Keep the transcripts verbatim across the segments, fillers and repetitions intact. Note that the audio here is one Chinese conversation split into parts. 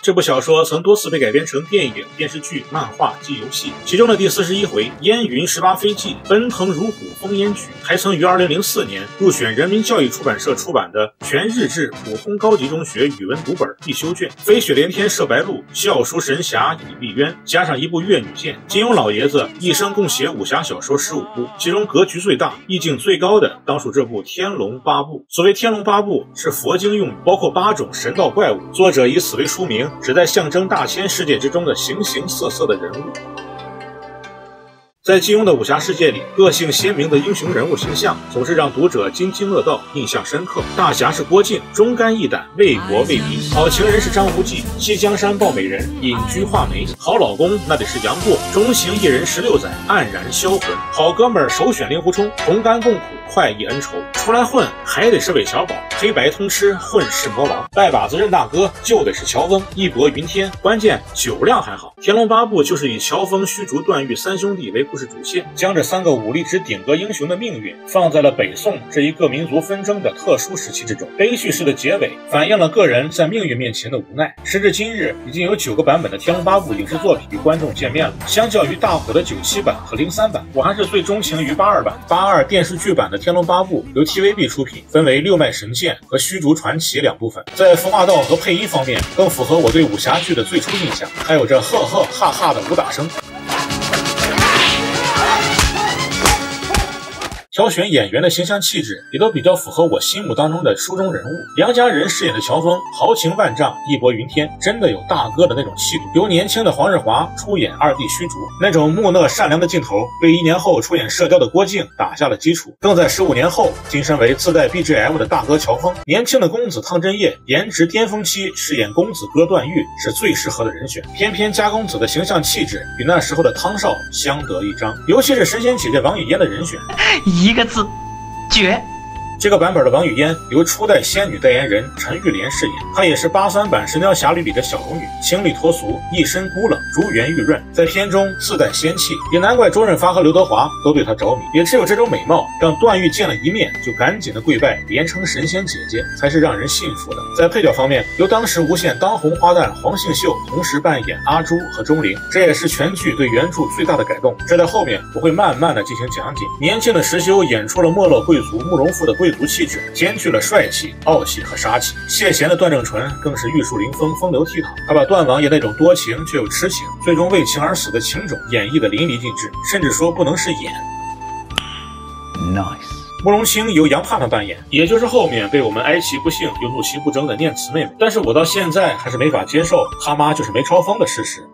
这部小说曾多次被改编成电影、电视剧、漫画及游戏，其中的第四十一回“烟云十八飞记，奔腾如虎风烟曲”还曾于二零零四年入选人民教育出版社出版的全日制普通高级中学语文读本必修卷。飞雪连天射白鹿，笑书神侠倚碧鸳，加上一部越女剑，金庸老爷子一生共写武侠小说十五部，其中格局最大、意境最高的当属这部《天龙八部》。所谓天龙八部是佛经用语，包括八种神道怪物，作者以此为书名，旨在象征大千世界之中的形形色色的人物。在金庸的武侠世界里，个性鲜明的英雄人物形象总是让读者津津乐道，印象深刻。大侠是郭靖，忠肝义胆，为国为民；好情人是张无忌，西江山抱美人，隐居画眉；好老公那得是杨过，中行一人十六载，黯然销魂；好哥们儿首选令狐冲，同甘共苦，快意恩仇；出来混还得是韦小宝，黑白通吃，混世魔王；拜把子认大哥就得是乔峰，义薄云天，关键酒量还好。天龙八部就是以乔峰、虚竹、段誉三兄弟为故事主线，将这三个武力值顶格英雄的命运放在了北宋这一个民族纷争的特殊时期之中。悲叙式的结尾反映了个人在命运面前的无奈。时至今日，已经有九个版本的天龙八部影视作品与观众见面了。相较于大火的九七版和零三版，我还是最钟情于八二版。八二电视剧版的天龙八部由 T V B 出品，分为六脉神剑和虚竹传奇两部分。在服化道和配音方面，更符合我对武侠剧的最初印象，还有这呵呵哈哈的武打声。挑选演员的形象气质也都比较符合我心目当中的书中人物。梁家仁饰演的乔峰豪情万丈，义薄云天，真的有大哥的那种气度。由年轻的黄日华出演二弟虚竹，那种木讷善良的劲头为一年后出演射雕的郭靖打下了基础。更在十五年后晋升为自带 B G M 的大哥乔峰。年轻的公子汤镇业颜值巅峰期饰演公子哥段誉是最适合的人选，偏偏家公子的形象气质与那时候的汤少相得益彰，尤其是神仙姐姐王语嫣的人选， 一个字，绝。 这个版本的王语嫣由初代仙女代言人陈玉莲饰演，她也是八三版《神雕侠侣》里的小龙女，清丽脱俗，一身孤冷，珠圆玉润，在片中自带仙气，也难怪周润发和刘德华都对她着迷。也只有这种美貌，让段誉见了一面就赶紧的跪拜，连称神仙姐姐，才是让人信服的。在配角方面，由当时无线当红花旦黄杏秀同时扮演阿朱和钟灵，这也是全剧对原著最大的改动。这在后面我会慢慢的进行讲解。年轻的石修演出了没落贵族慕容复的贵族气质，兼具了帅气、傲气和杀气。谢贤的段正淳更是玉树临风，风流倜傥，他把段王爷那种多情却又痴情，最终为情而死的情种演绎的淋漓尽致，甚至说不能是演。 Nice。 慕容清由杨盼盼扮演，也就是后面被我们哀其不幸又怒其不争的念慈妹妹。但是我到现在还是没法接受他妈就是梅超风的事实。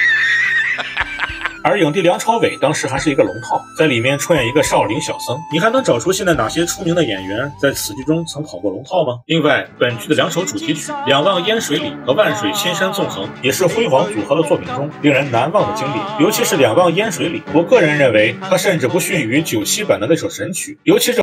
而影帝梁朝伟当时还是一个龙套，在里面出演一个少林小僧。你还能找出现在哪些出名的演员在此剧中曾跑过龙套吗？另外，本剧的两首主题曲《两望烟水里》和《万水千山纵横》也是辉煌组合的作品中令人难忘的经典。尤其是《两望烟水里》，我个人认为它甚至不逊于九七版的那首神曲，尤其是